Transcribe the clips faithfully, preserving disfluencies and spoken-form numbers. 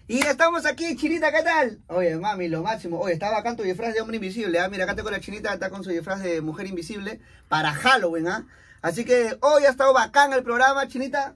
Y estamos aquí, Chinita, ¿qué tal? Oye, mami, lo máximo. Oye, está bacán tu disfraz de hombre invisible, ¿ah? Mira, acá tengo la Chinita, está con su disfraz de mujer invisible para Halloween, ¿ah? Así que hoy ha estado bacán el programa, Chinita.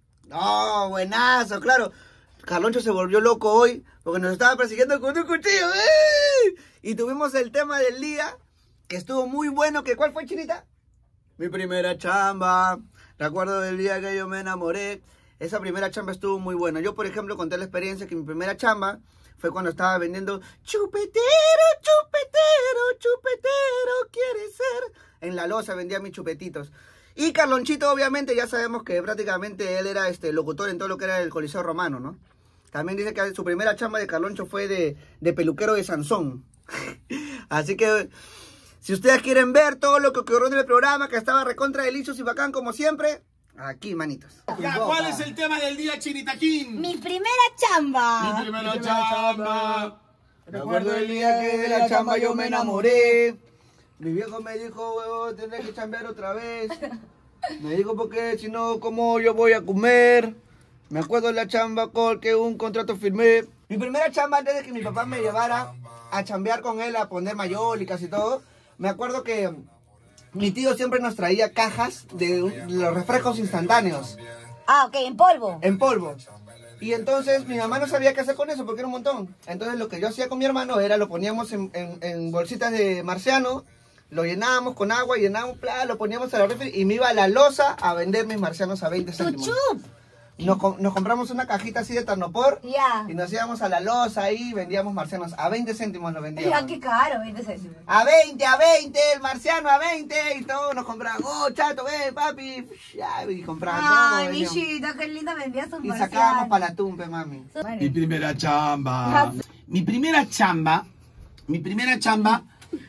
No, buenazo, claro. Carloncho se volvió loco hoy porque nos estaba persiguiendo con un cuchillo. ¡Eh! Y tuvimos el tema del día, que estuvo muy bueno. Que ¿cuál fue, Chinita? Mi primera chamba. Recuerdo del día que yo me enamoré. Esa primera chamba estuvo muy buena. Yo, por ejemplo, conté la experiencia que mi primera chamba fue cuando estaba vendiendo chupetero, chupetero, chupetero, quiere ser. En la loza vendía mis chupetitos. Y Carlonchito, obviamente, ya sabemos que prácticamente él era este locutor en todo lo que era el Coliseo Romano, ¿no? También dice que su primera chamba de Carloncho fue de, de peluquero de Sansón. Así que, si ustedes quieren ver todo lo que ocurrió en el programa, que estaba recontra delicioso y bacán como siempre, aquí, manitos. Ya, ¿cuál es el tema del día, Chinitaquín? Mi primera chamba. Mi primera, Mi primera chamba. chamba. Recuerdo el día que de la chamba yo me enamoré. Mi viejo me dijo, huevón, tendré que chambear otra vez. Me dijo, porque si no, ¿cómo yo voy a comer? Me acuerdo de la chamba con que un contrato firmé. Mi primera chamba, antes de que mi papá me llevara a chambear con él, a poner mayólicas y todo, me acuerdo que mi tío siempre nos traía cajas de los refrescos instantáneos. Ah, ok, en polvo. En polvo. Y entonces mi mamá no sabía qué hacer con eso porque era un montón. Entonces lo que yo hacía con mi hermano era lo poníamos en, en, en bolsitas de marciano, lo llenábamos con agua, llenábamos, bla, lo poníamos a la refri y me iba a la loza a vender mis marcianos a veinte céntimos. ¡Chuchup! Nos, nos compramos una cajita así de Tarnopor Ya. y nos íbamos a la loza ahí y vendíamos marcianos. A veinte céntimos nos vendíamos. Ya, qué caro, veinte céntimos. A veinte, a veinte, el marciano a veinte y todos nos compraban. Oh, chato, ven, papi. Ya, y compraban todo. Ay, mi chita, qué linda vendía sus Y sacábamos para la tumpe, mami. Mi primera chamba. Mi primera chamba, mi primera chamba,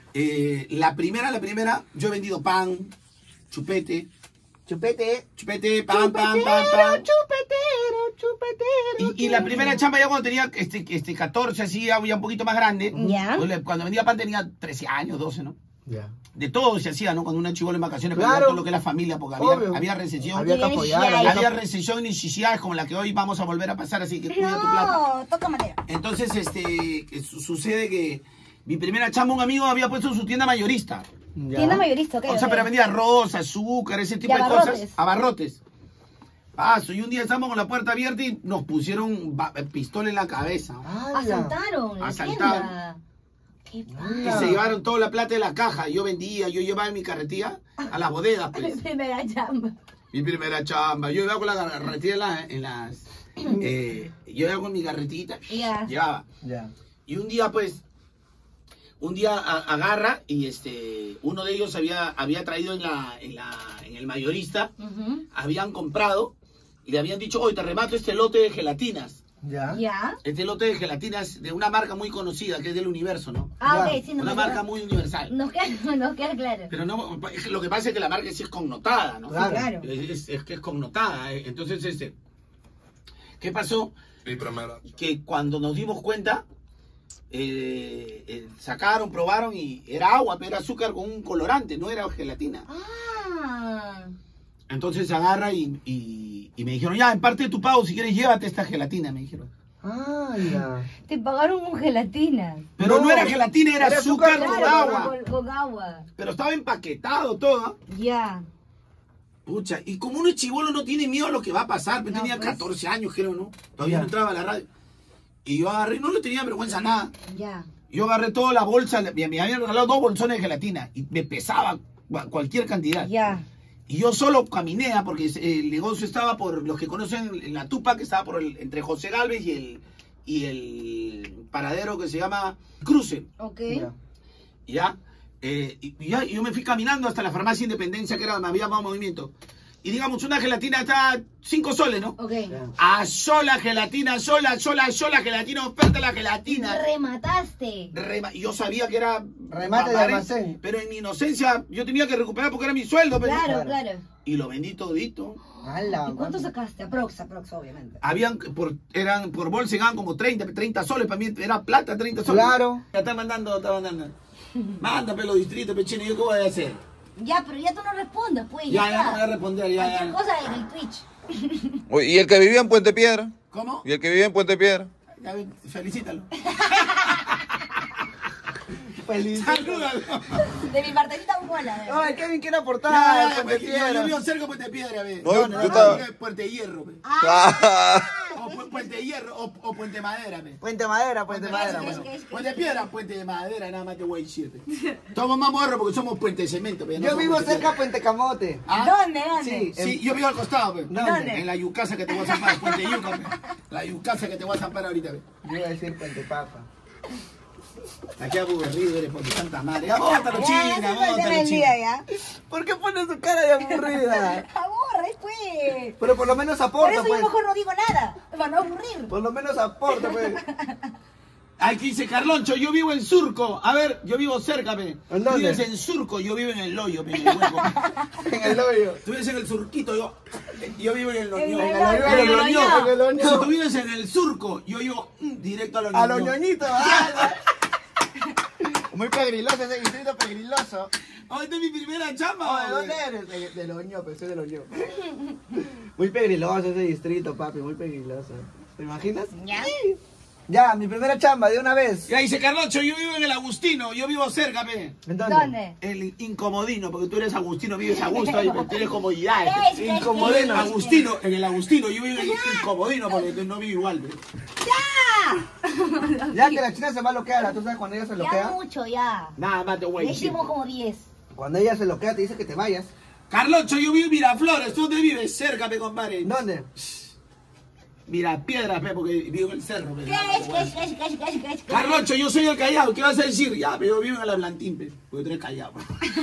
eh, la primera, la primera, yo he vendido pan, chupete. Chupete. Chupete, pan, pan, pan, pan. Chupetero, chupetero. Y, y la primera chamba ya cuando tenía este, este catorce, así, ya un poquito más grande. Ya. Cuando vendía pan tenía trece años, doce, ¿no? Ya. De todo se hacía, ¿no? Cuando una chibola en vacaciones, Claro. todo lo que era familia, porque había, había recesión. Había que apoyar. Había Había recesión y necesidades como la que hoy vamos a volver a pasar, así que cuida tu plata. No, toca madera. Entonces, este, su- sucede que mi primera chamba, un amigo había puesto su tienda mayorista. Ya. Tienda mayorista, ok. O sea, ok. pero vendía arroz, azúcar, ese tipo Y de abarrotes. cosas. Abarrotes. Paso, y un día estábamos con la puerta abierta y nos pusieron ba- pistola en la cabeza. ¡Hala! Asaltaron. la Asaltaron. tienda. Qué Y ¡Hala! se llevaron toda la plata de la caja. Yo vendía, yo llevaba en mi carretilla a las bodegas, Mi pues. primera chamba. Mi primera chamba. Yo iba con la carretilla en, la- en las... eh, yo iba con mi carretita. Ya. Llevaba. Ya. Y un día, pues, un día a- agarra y este, uno de ellos había, había traído en, la, en, la, en el mayorista, Ujú. habían comprado y le habían dicho, oye, te remato este lote de gelatinas. Ya. Ya. Este lote de gelatinas de una marca muy conocida, que es del Universo, ¿no? Ah, Ya. ok, sí, nos Una queda- marca muy universal. Nos queda, nos queda claro. Pero no, lo que pasa es que la marca sí es connotada, ¿no? Claro. Claro. Es, es que es connotada. ¿eh? Entonces, este, ¿qué pasó? Mi primera. Que cuando nos dimos cuenta, eh, eh, sacaron, probaron y era agua, pero era azúcar con un colorante, no era gelatina. Ah. Entonces se agarra y, y, y me dijeron, ya, en parte de tu pago, si quieres, llévate esta gelatina, me dijeron. ¡Hala! Te pagaron con gelatina. Pero no, No, era gelatina, era, era azúcar, azúcar con Claro, agua. Con, con agua. Pero estaba empaquetado todo. Ya. Pucha, y como uno chivolo no tiene miedo a lo que va a pasar, yo No, tenía pues. catorce años, creo, ¿no? Todavía Ya. no entraba a la radio. Y yo agarré, no le tenía vergüenza a nada. Ya. Yo agarré toda la bolsa, me, me habían regalado dos bolsones de gelatina y me pesaba cua- cualquier cantidad. Ya. Y yo solo caminé, ah, porque el negocio estaba por, los que conocen en la Tupac, que estaba por el, entre José Galvez y el, y el paradero que se llama Cruce. Ok. Ya. ¿Ya? Eh, y, y ya, y yo me fui caminando hasta la farmacia Independencia, que era donde había más movimiento. Y digamos, una gelatina está cinco soles, ¿no? Ok. Ya. A sola gelatina, sola, sola, sola gelatina, oferta la gelatina. Remataste. Rema- y yo sabía que era Remate de papare, almacén. pero en mi inocencia yo tenía que recuperar porque era mi sueldo. pero- Claro, Claro. claro. Y lo vendí todito. ¡Hala! ¿Y cuánto mami! sacaste? Aprox, aprox, obviamente. Habían por, eran por bolsa llegaban como treinta, treinta soles para mí, era plata, treinta soles. Claro. Ya está mandando, está mandando. Manda pelo distrito, pechino, ¿yo qué voy a hacer? Ya, pero ya tú no respondas, pues. Ya, Ya, ya no voy a está. responder, ya, Cualquier ya. cosa en el Twitch. Oye, ¿y el que vivía en Puente Piedra? ¿Cómo? ¿Y el que vivía en Puente Piedra? Ya ven, felicítalo. Feliz. Salúdalo. De mi partecita un bola. Ay, Kevin quiere aportar. Ya, Puente pues, yo, yo Piedra. vivo cerca de Puente Piedra, ve. No, ¿Dónde? yo ¿Dónde? estaba- Puente Hierro, ve. Ah, O Pu- Puente Hierro o, o Puente Madera, ve. Puente Madera, Puente Puente Madera. Madera, bueno. Puente Piedra, Puente de Madera, nada más te voy a decir, ve. Somos más morros porque somos Puente de Cemento, ve. No Yo somos vivo Puente cerca de Piedra. Puente Camote. ¿Ah? ¿Dónde, dónde? Sí. Sí, yo vivo al costado, ve. ¿Dónde? En la yucasa que te voy a zampar, Puente Yuca, ve. La yucasa que te voy a zampar ahorita, ve. Yo iba a decir Puente Papa. Aquí aburrido eres por tu santa madre. Ya bótalo, Ya, china, ya se fue bótalo, el china. día ya. ¿Por qué pones tu cara de aburrida? Aburre, pues. Pero por lo menos Por aporta, eso pues. yo mejor no digo nada. Para no aburrir. Por lo menos aporta, pues. Aquí dice Carloncho, yo vivo en Surco. A ver, yo vivo cerca, ve. ¿En Tú dónde? vives en Surco, yo vivo en el Loyo, ve, en el hueco. En el hoyo. Tú vives en el Surquito, yo, yo vivo en el En Loñón. el En el hoyo, en el Loño. Loñón, en el Loñón. Si tú vives en el Surco, yo vivo mm, directo a los A los ñoñitos. ah. Muy pegriloso ese distrito, pegriloso. Ay, esta es mi primera chamba. Oh, ¿de güey. dónde eres? De, de Loño, pues soy de Loño. Muy pegriloso ese distrito, papi, muy pegriloso. ¿Te imaginas? Ya. Ya, mi primera chamba, de una vez. Ya dice Carloncho, yo vivo en el Agustino, yo vivo cerca, ve. ¿En dónde? ¿Dónde? El incomodino, porque tú eres Agustino, vives a gusto ahí, pero tienes comodidad. Es que- Incomodino. Agustino, en el Agustino, yo vivo en el incomodino porque no vivo igual, ve. Ya que la china se va a loquear, ¿tú sabes cuando ella se Ya loquea? mucho, ya. Nada más te voy a Ya decir. hicimos como diez. Cuando ella se loquea te dice que te vayas. Carloncho, yo vivo en Miraflores, ¿tú dónde vives? Cerca, me compadre. ¿Dónde? Mira, piedras, ve, porque vivo en el cerro, ve. ¿Qué es? ¿Qué es? ¿Qué es? ¿Qué es? ¿Qué es? ¿Qué es? Carloncho, yo soy el Callao, ¿qué vas a decir? Ya, pero yo vivo en el Ablantín, pe, porque tú eres Callao.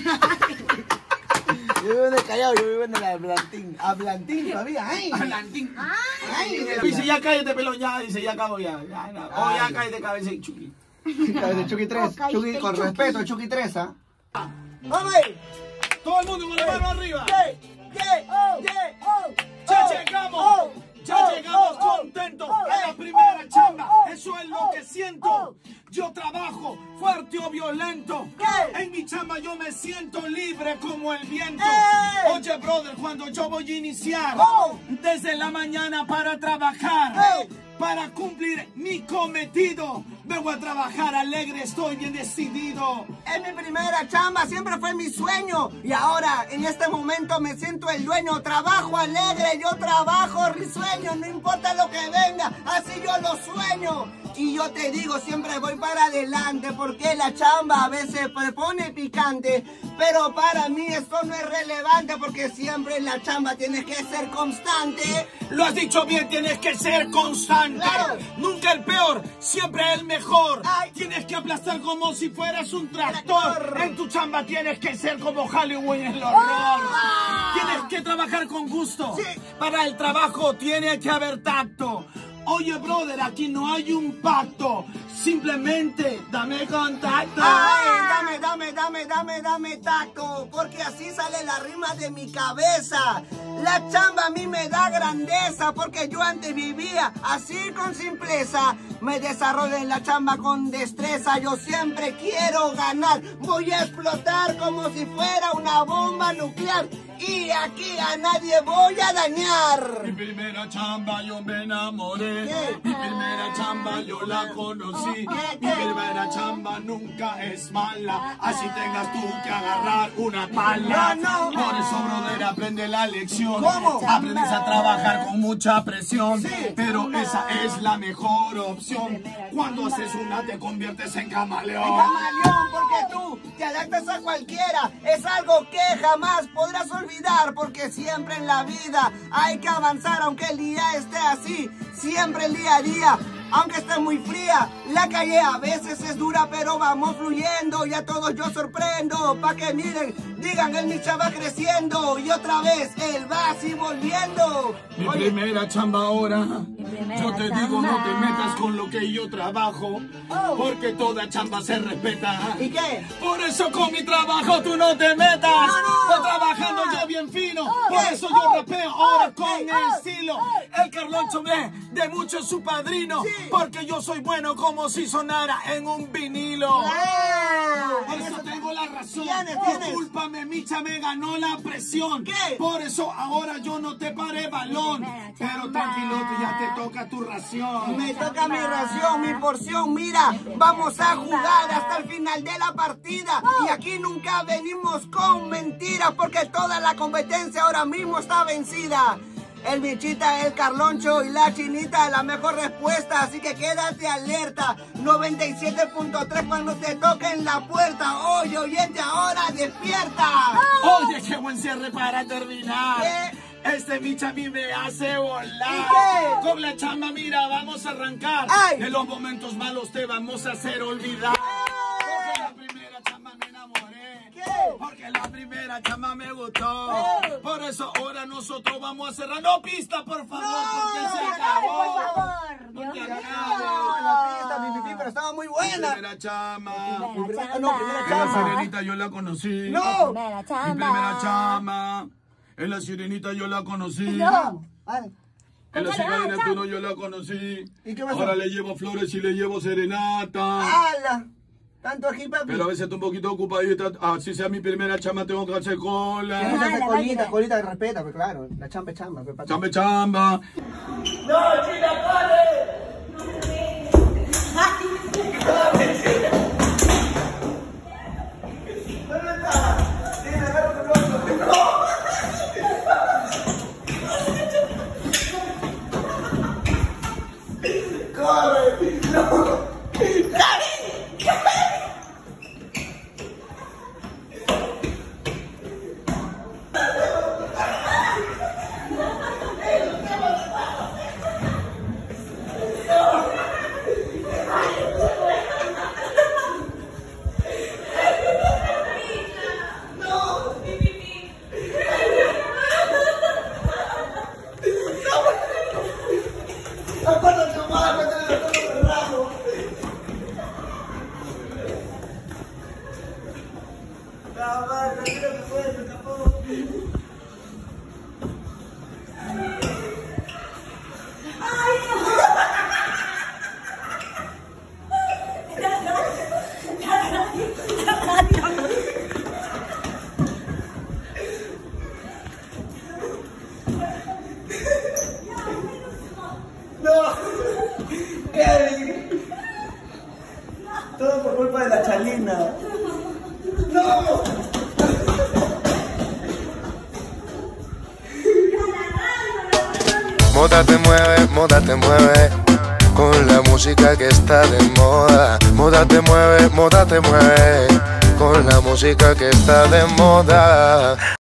Yo vivo en el Callao, yo vivo en el Ablantín. Ablantín todavía, ¡ay! Ablantín. ¡Ay! Dice, ya cállate, pelón, ya, dice, ya acabo, ya. ya no. Oh, ya cállate, cabeza y chuki. De Chucky tres. Ok, Chucky, con Chucky. respeto, Chucky tres, ¿ah? ¡Vamos! Todo el mundo con la mano arriba. Oh, oh, ¡Ya llegamos! ¡Ya llegamos contentos a la primera chamba! Eso es lo que siento. Yo trabajo fuerte o violento. En mi chamba yo me siento libre como el viento. Oye, brother, cuando yo voy a iniciar desde la mañana para trabajar, para cumplir mi cometido, vengo a trabajar alegre, estoy bien decidido. Es mi primera chamba, siempre fue mi sueño. Y ahora, en este momento, me siento el dueño. Trabajo alegre, yo trabajo risueño. No importa lo que venga, así yo lo sueño. Y yo te digo, siempre voy para adelante, porque la chamba a veces me pone picante. Pero para mí esto no es relevante, porque siempre en la chamba tienes que ser constante. Lo has dicho bien, tienes que ser constante. Claro. Nunca el peor, siempre el mejor. Ay. Tienes que aplastar como si fueras un tractor. Tractor. En tu chamba tienes que ser como Hollywood en el horror. Ah. Tienes que trabajar con gusto. Sí. Para el trabajo tiene que haber tacto. Oye, brother, aquí no hay un pacto. Simplemente dame contacto. Ay, dame, dame, dame, dame, dame tacto, porque así sale la rima de mi cabeza. La chamba a mí me da grandeza, porque yo antes vivía así con simpleza. Me desarrollo en la chamba con destreza, yo siempre quiero ganar. Voy a explotar como si fuera una bomba nuclear, y aquí a nadie voy a dañar. Mi primera chamba yo me enamoré. ¿Qué? Mi primera chamba yo la conocí. ¿Qué? Mi primera chamba nunca es mala. Así tengas tú que agarrar una pala. No, no. Por eso, brother, aprende la lección. ¿Cómo? Aprendes a trabajar con mucha presión. Sí. Pero esa es la mejor opción. Cuando haces una te conviertes en camaleón. Camaleón, porque tú te adaptas a cualquiera. Es algo que jamás podrás olvidar, porque siempre en la vida hay que avanzar, aunque el día esté así. Siempre el día a día, aunque esté muy fría. La calle a veces es dura, pero vamos fluyendo. Y a todos yo sorprendo, pa' que miren, digan, el Micha va creciendo. Y otra vez, él va así volviendo. Mi Oye, primera chamba ahora. primera Yo te digo, no te chamba. metas con lo que yo trabajo. Oh. Porque toda chamba se respeta. ¿y qué? Por eso con mi trabajo tú no te metas. No, no. Estoy trabajando yo bien fino. Por ¿Qué? eso yo Oh. rapeo ahora Oh. con Oh. estilo. Oh. El Carloncho ve de mucho su padrino. Sí. Porque yo soy bueno como si sonara en un vinilo. ¡Ah! Por eso tengo la razón. Tienes, Por tienes. culpa Óyeme, Micha me ganó la presión. ¿Qué? Por eso ahora yo no te paré balón. Pero tranquilote, ya te toca tu ración. Me toca mi ración, mi porción, mira, vamos a jugar hasta el final de la partida. Y aquí nunca venimos con mentiras, porque toda la competencia ahora mismo está vencida. El Michita, el Carloncho y la Chinita, la mejor respuesta, así que quédate alerta. noventa y siete punto tres cuando te toquen la puerta. Oye, oyente, ahora despierta. Oye, qué buen cierre para terminar. ¿Qué? Este Micha a mí me hace volar. ¿Y qué? Con la chamba, mira, vamos a arrancar. ¡Ay! De los momentos malos te vamos a hacer olvidar. Porque la primera chamba me enamoré. ¿Qué? Porque la primera chamba me gustó. ¿Qué? Por eso ahora nosotros vamos a cerrar. No pista, por favor, porque se Acabe, acabó. por favor. Porque Dios acaba. mío. La pista, mi pipí, pero estaba muy Mi buena. primera chamba. Mi primera- chamba. no, primera En la chamba. sirenita yo la conocí. No. Primera Mi chamba. primera chamba. En la sirenita yo la conocí. No. Vale. En la Póngale, ciudad de ah, Neptuno yo la conocí. ¿Y qué pasó? Ahora le llevo flores y le llevo serenata. ¡Hala! Tanto aquí, papi. Pero a veces estoy un poquito ocupadita. Así sea mi primera chamba, tengo que hacer Tienes cola. que hacer la colita, máquina. colita de respeta, pero claro, la chamba es chamba. Pues, papi. Chamba, chamba. Kevin. Todo por culpa de la Chalina. ¡No! Moda te mueve, moda te mueve, con la música que está de moda. Moda te mueve, moda te mueve, con la música que está de moda.